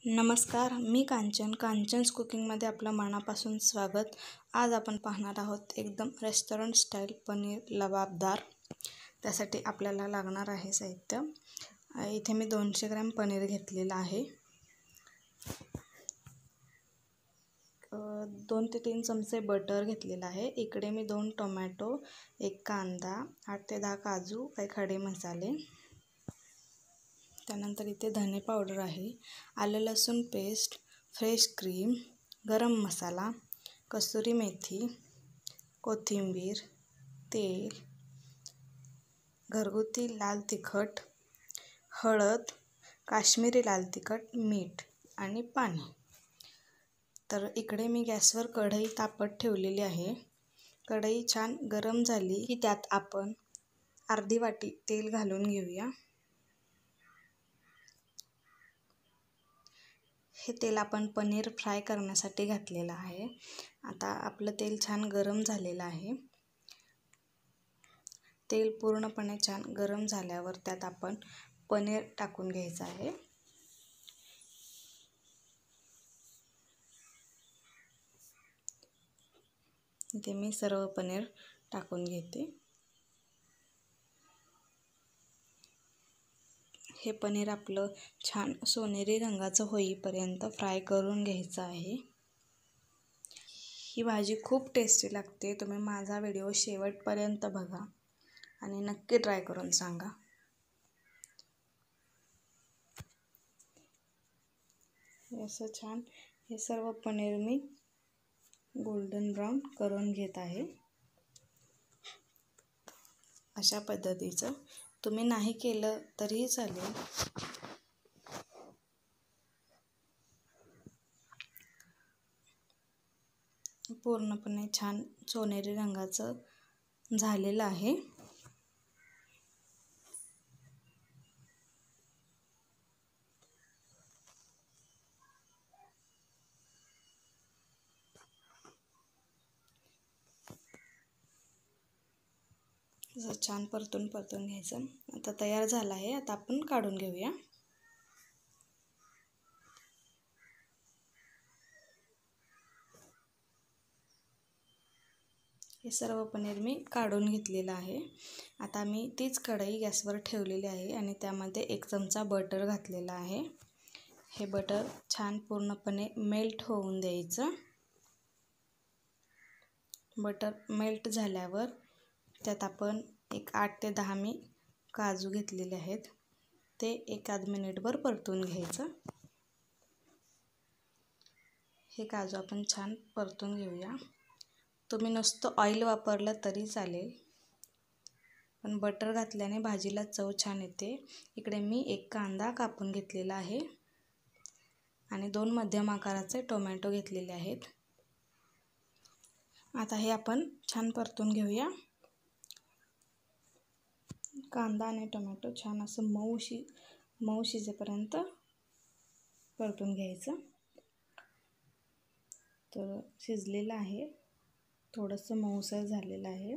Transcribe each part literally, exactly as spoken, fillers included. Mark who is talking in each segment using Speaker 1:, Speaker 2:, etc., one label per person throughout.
Speaker 1: नमस्कार, मी कांचन. कांचन्स कुकिंगमध्ये आपलं मनापासून स्वागत. आज आपण पाहणार आहोत एकदम रेस्टॉरंट स्टाईल पनीर लबाबदार. त्यासाठी आपल्याला लागणार आहे साहित्य. इथे मी दोनशे ग्रॅम पनीर घेतलेलं आहे. दोन ते तीन चमचे बटर घेतलेलं आहे. इकडे मी दोन टोमॅटो, एक कांदा, आठ ते दहा काजू, काही खडे मसाले. त्यानंतर इथे धने पावडर आहे, आलं लसूण पेस्ट, फ्रेश क्रीम, गरम मसाला, कसुरी मेथी, कोथिंबीर, तेल, घरगुती लाल तिखट, हळद, काश्मीरी लाल तिखट, मीठ आणि पाणी. तर इकडे मी गॅसवर कढई तापत ठेवलेली आहे. कढई छान गरम झाली की त्यात आपण अर्धी वाटी तेल घालून घेऊया. हे तेल आपण पनीर फ्राय करण्यासाठी घातलेलं आहे. आता आपलं तेल छान गरम झालेलं आहे. तेल पूर्णपणे छान गरम झाल्यावर त्यात आपण पनीर टाकून घ्यायचं आहे. इथे मी सर्व पनीर टाकून घेते. हे पनीर आपलं छान सोनेरी रंगाचं होईपर्यंत फ्राय करून घ्यायचं आहे. ही भाजी खूप टेस्टी लागते. तुम्ही माझा व्हिडिओ शेवटपर्यंत बघा आणि नक्की ट्राय करून सांगा. असं छान हे सर्व पनीर मी गोल्डन ब्राऊन करून घेत आहे. अशा पद्धतीचं तुम्ही नाही केलं तरीही चालेल. पूर्णपणे छान सोनेरी रंगाचं झालेलं आहे. असं छान परतून परतून घ्यायचं. आता तयार झालं आहे. आता आपण काढून घेऊया. हे सर्व पनीर मी काढून घेतलेलं आहे. आता मी तीच कढई गॅसवर ठेवलेली आहे आणि त्यामध्ये एक चमचा बटर घातलेला आहे. हे बटर छान पूर्णपणे मेल्ट होऊन द्यायचं. बटर मेल्ट झाल्यावर त्यात आपण एक आठ ते दहा मी काजू घेतलेले आहेत. ते एकाद मिनिटभर परतून घ्यायचं. हे काजू आपण छान परतून घेऊया. तुम्ही नुसतं ऑइल वापरलं तरी चालेल, पण बटर घातल्याने भाजीला चव छान येते. इकडे मी एक कांदा कापून घेतलेला आहे आणि दोन मध्यम आकाराचे टोमॅटो घेतलेले आहेत. आता हे आपण छान परतून घेऊया. कांदा आणि टोमॅटो छान असं मऊ शि मऊ शिजेपर्यंत परतून घ्यायचं. तर शिजलेलं आहे, थोडंसं मऊसर झालेलं आहे.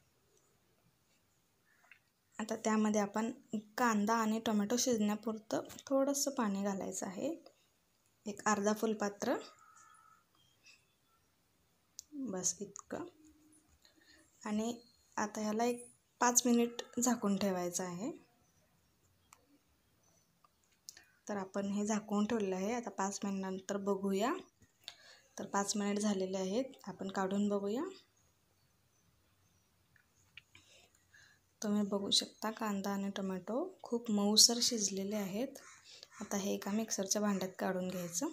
Speaker 1: आता त्यामध्ये आपण कांदा आणि टोमॅटो शिजण्यापुरतं थोडंसं पाणी घालायचं आहे. एक अर्धा फुलपात्र, बस इतकं. आणि आता ह्याला एक पाच मिनिट झाकून ठेवायचं आहे. तर आपण हे झाकून ठेवलेलं आहे. आता पाच मिनिटांनंतर बघूया. तर पाच मिनिट झालेले आहेत. आपण काढून बघूया. तुम्ही बघू शकता कांदा आणि टोमॅटो खूप मऊसर शिजलेले आहेत. आता हे एका मिक्सरच्या भांड्यात काढून घ्यायचं.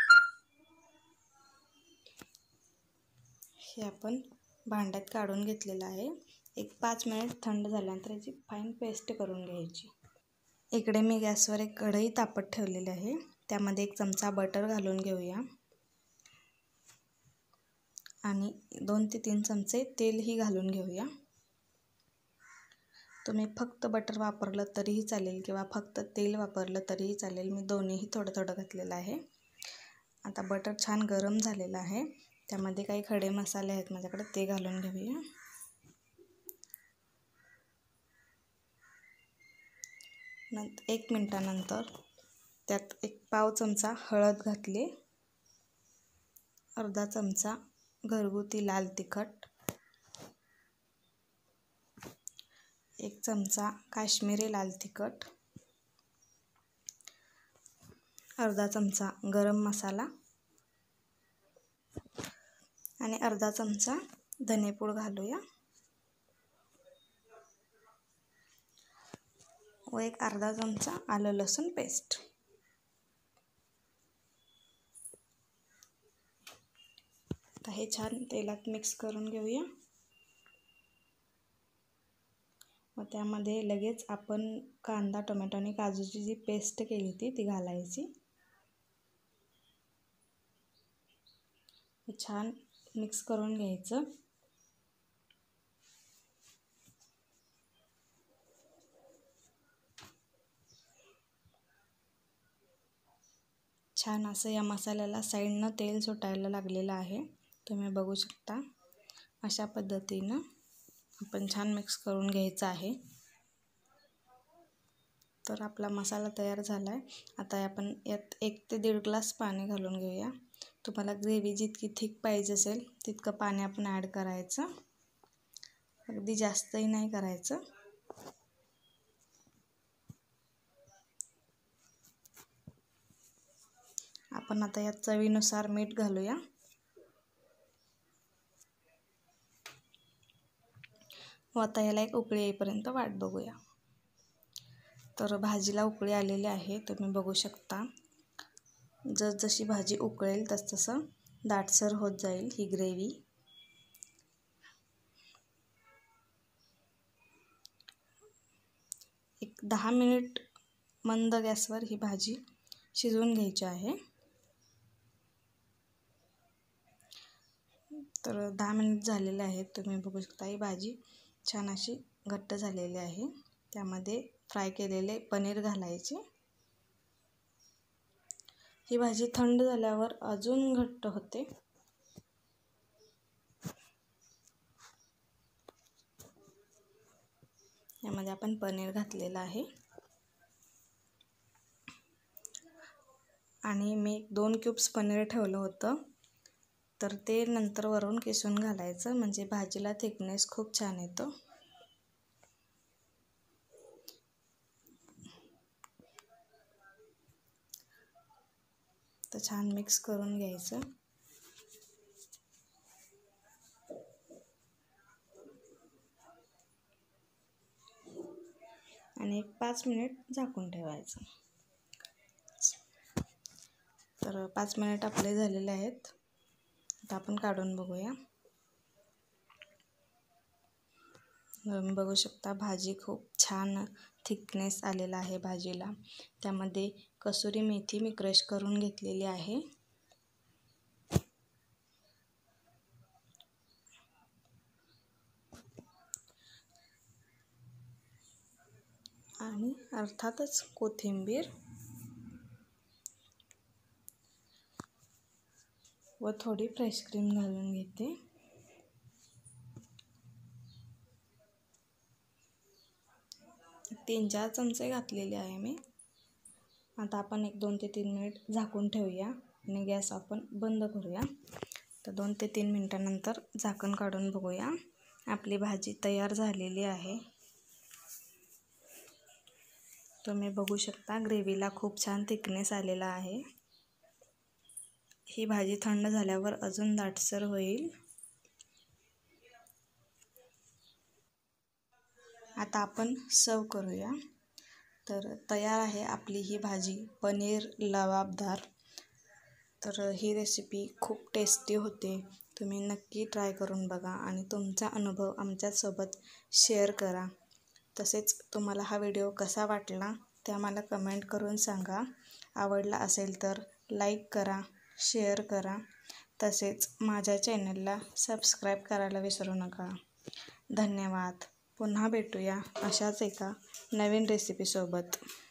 Speaker 1: हे आपण भांड्यात काढून घेतलेलं आहे. एक पाच मिनिट थंड झाल्यानंतर याची फाईन पेस्ट करून घ्यायची. इकडे मी गॅसवर एक कढई तापत ठेवलेली आहे. त्यामध्ये एक चमचा बटर घालून घेऊया आणि दोन ते तीन चमचे तेलही घालून घेऊया. तुम्ही फक्त बटर वापरलं तरीही चालेल किंवा फक्त तेल वापरलं तरीही चालेल. मी दोन्हीही थोडं थोडं घातलेलं आहे. आता बटर छान गरम झालेलं आहे. त्यामध्ये काही खडे मसाले आहेत माझ्याकडे, ते घालून घेऊया. नंतर एक मिनटानंतर त्यात एक पाव चमचा हळद घातली, अर्धा चमचा घरगुती लाल तिखट, एक चमचा काश्मीरी लाल तिखट, अर्धा चमचा गरम मसाला आणि अर्धा चमचा धनेपूड घालूया व एक अर्धा चमचा आलं लसूण पेस्ट. आता हे छान तेलात मिक्स करून घेऊया व त्यामध्ये लगेच आपण कांदा, टोमॅटो आणि काजूची जी पेस्ट केली होती ती घालायची. छान मिक्स करून घ्यायचं. छान असं या मसाल्याला साईडनं तेल सुटायला लागलेलं आहे, तुम्ही बघू शकता. अशा पद्धतीनं आपण छान मिक्स करून घ्यायचं आहे. तर आपला मसाला तयार झाला आहे. आता आपण यात एक ते दीड ग्लास पाणी घालून घेऊया. तुम्हाला ग्रेव्ही जितकी थिक पाहिजे असेल तितकं पाणी आपण ॲड करायचं, अगदी जास्तही नाही करायचं. आपण आता यात चवीनुसार मीठ घालूया व आता याला एक उकळी येईपर्यंत वाट बघूया. तर भाजीला उकळी आलेली आहे, तुम्ही बघू शकता. जसजशी भाजी उकळेल तसतसं दाटसर होत जाईल ही ग्रेव्ही. एक दहा मिनिट मंद गॅसवर ही भाजी शिजवून घ्यायची आहे. तर दहा मिनिट झालेले आहेत, तुम्ही बघू शकता. ही भाजी छान अशी घट्ट झालेली आहे. त्यामध्ये फ्राय केलेले पनीर घालायचे. ही भाजी थंड झाल्यावर अजून घट्ट होते. यामध्ये आपण पनीर घातलेलं आहे आणि मी दोन क्यूब्स पनीर ठेवलं होतं, तर ते नंतर वरून किसून घालायचं, म्हणजे भाजीला थिकनेस खूप छान येतो. तर छान मिक्स करून घ्यायचं. आणि एक पाच मिनिट झाकून ठेवायचं. तर पाच मिनिट आपले झालेले आहेत. आता आपण काढून बघूया. तुम्ही बघू शकता भाजी खूप छान थिकनेस आलेला आहे भाजीला. त्यामध्ये कसुरी मेथी मी क्रश करून घेतलेली आहे. आणि अर्थातच कोथिंबीर व थोडी फ्रेश क्रीम घालून घेते. तीन चार चमचे घातलेले आहे मी. आता आपण एक दोन ते तीन मिनिट झाकून ठेवूया आणि गॅस आपण बंद करूया. तर दोन ते तीन मिनटानंतर झाकण काढून बघूया. आपली भाजी तयार झालेली आहे. तुम्ही बघू शकता ग्रेव्हीला खूप छान थिकनेस आलेला आहे. ही भाजी थंड झाल्यावर अजून दाटसर होईल. आता आपण सर्व करूया. तर तयार आहे आपली ही भाजी पनीर लबाबदार. तर ही रेसिपी खूप टेस्टी होते. तुम्ही नक्की ट्राय करून बघा आणि तुमचा अनुभव आमच्यासोबत शेअर करा. तसेच तुम्हाला हा व्हिडिओ कसा वाटला ते आम्हाला कमेंट करून सांगा. आवडला असेल तर लाईक करा, शेअर करा. तसेच माझ्या चॅनलला सबस्क्राईब करायला विसरू नका. धन्यवाद. पुन्हा भेटूया अशाच एका नवीन रेसिपीसोबत.